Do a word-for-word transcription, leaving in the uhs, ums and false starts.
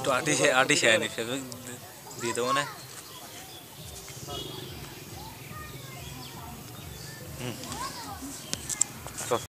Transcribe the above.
তো আর্টিসে আর্টিসে আনি ফেসবুক দিয়ে দেবো না হুম